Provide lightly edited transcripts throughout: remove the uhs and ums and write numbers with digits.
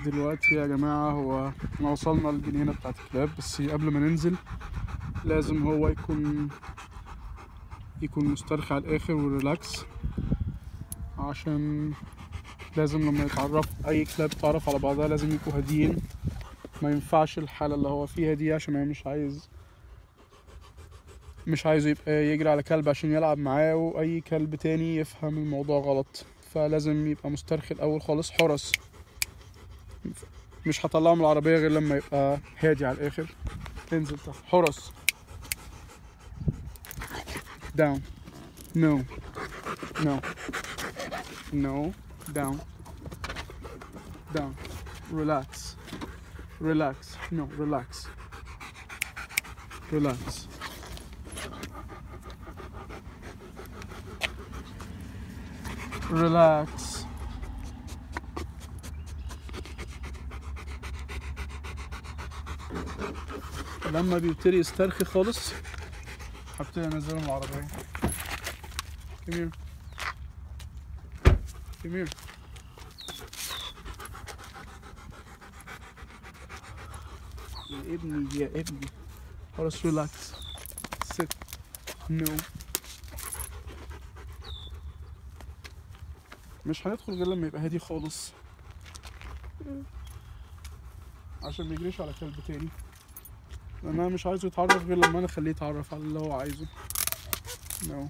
دلوقتي يا جماعة هو احنا وصلنا للجنينة بتاعت الكلاب، بس قبل ما ننزل لازم هو يكون مسترخي على الآخر وريلاكس، عشان لازم لما يتعرف أي كلاب تعرف على بعضها لازم يبقوا هاديين. ما ينفعش الحالة اللي هو فيها دي، عشان هو مش عايزه يبقى يجري على كلب عشان يلعب معاه وأي كلب تاني يفهم الموضوع غلط. فلازم يبقى مسترخي الأول خالص. حرس، مش هطلعه من العربية غير لما يبقى هادي على الآخر. انزل تحت. حرس. down. no no no down down. relax relax. no relax relax. relax. لما بيبتدي يسترخي خالص هبتدي انزله من العربية. come here come here. يا ابني يا ابني. خلاص ريلاكس. sit. no. مش هندخل غير لما يبقى هادي خالص، عشان ميجريش على كلب تاني، لان انا مش عايزه يتعرف غير لما انا اخليه يتعرف على اللي هو عايزه. no.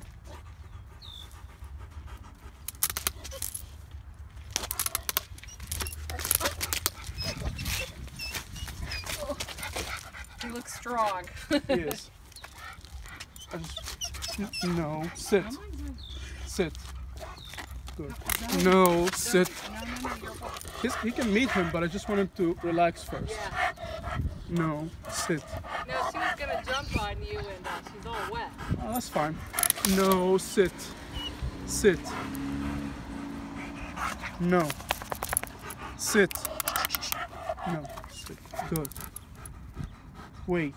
You look strong. Yes. No. Sit. Sit. Good. No. Sit. He can meet him, but I just want him to relax first. Yeah. No. Sit. No, she was gonna jump on you and she's all wet. Oh, that's fine. No. Sit. Sit. No. Sit. No. Sit. Good. Wait.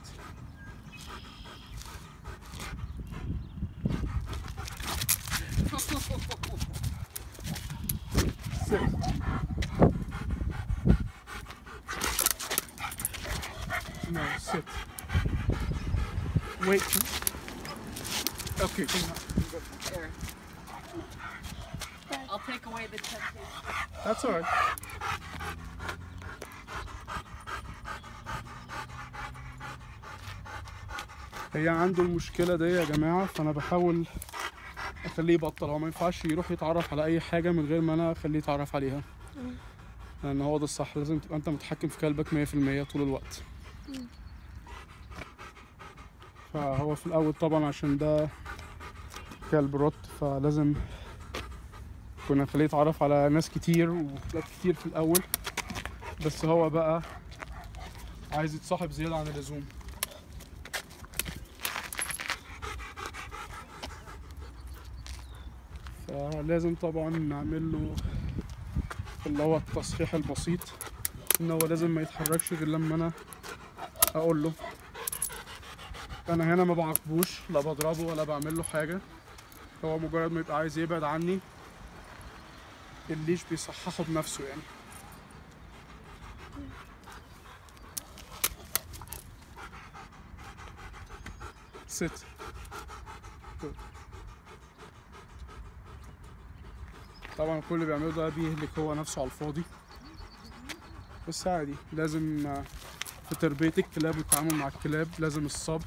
Sit. No, sit. Wait. Okay, come on. There. I'll take away the temptation. That's all right. هي عنده المشكلة دي يا جماعة، فأنا بحاول أخليه يبطل. هو ما ينفعش يروح يتعرف على أي حاجة من غير ما أنا أخليه يتعرف عليها، لأن هو ده الصح. لازم تبقى أنت متحكم في كلبك 100% طول الوقت. فهو في الأول طبعا عشان ده كلب روت، فلازم كنا نخليه يتعرف على ناس كتير وكلاب كتير في الأول، بس هو بقى عايز يتصاحب زيادة عن اللزوم. فلازم طبعا نعمل له اللي هو التصحيح البسيط، ان هو لازم ما يتحركش غير لما انا اقول له. انا هنا ما بعاقبوش، لا بضربه ولا بعمل له حاجه، هو مجرد ما يبقى عايز يبعد عني الليش بيصححه بنفسه يعني. sit. good. طبعا كل اللي بيعمله ده بيهلك هو نفسه على الفاضي، بس عادي. لازم في تربية الكلاب والتعامل مع الكلاب لازم الصبر،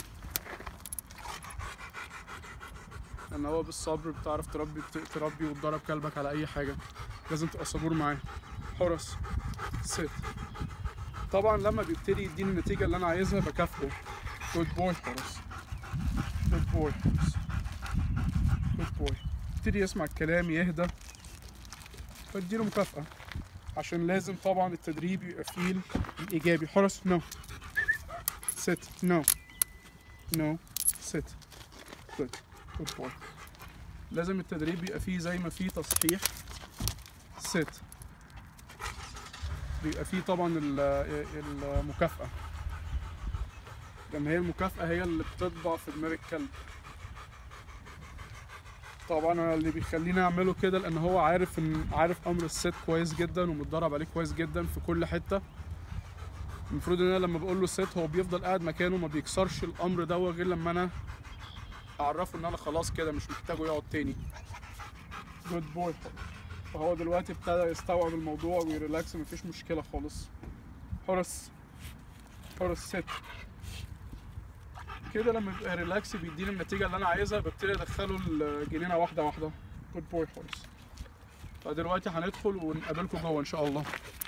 لأن هو بالصبر بتعرف تربي وتدرب كلبك على أي حاجة. لازم تبقى صبور معاه. حرس. sit. طبعا لما بيبتدي يديني النتيجة اللي أنا عايزها بكافئه. good boy حرس. good boy حرس. good boy. يبتدي يسمع الكلام يهدى، فاديله مكافأة، عشان لازم طبعا التدريب يبقى فيه الإيجابي. حرس. no. sit. no. no. sit. good. good boy. لازم التدريب يبقى فيه زي ما فيه تصحيح. sit. بيبقى فيه طبعا المكافأة، لأن هي المكافأة هي اللي بتطبع في دماغ الكلب. طبعا أنا اللي بيخليني اعمله كده لان هو عارف امر الست كويس جدا ومتدرب عليه كويس جدا في كل حته. المفروض ان انا لما بقول له ست هو بيفضل قاعد مكانه ما بيكسرش الامر ده غير لما انا اعرفه ان انا خلاص كده مش محتاجه يقعد تاني. جود بوي. فهو دلوقتي ابتدى يستوعب الموضوع ويريلاكس، مفيش مشكله خالص. حرس ست كده. لما بيبقى ريلاكس بيديني النتيجه اللي انا عايزها، ببتدي ادخله الجنينه واحده واحده. جود بوي حرس. فدلوقتي هندخل ونقابلكم جوه ان شاء الله.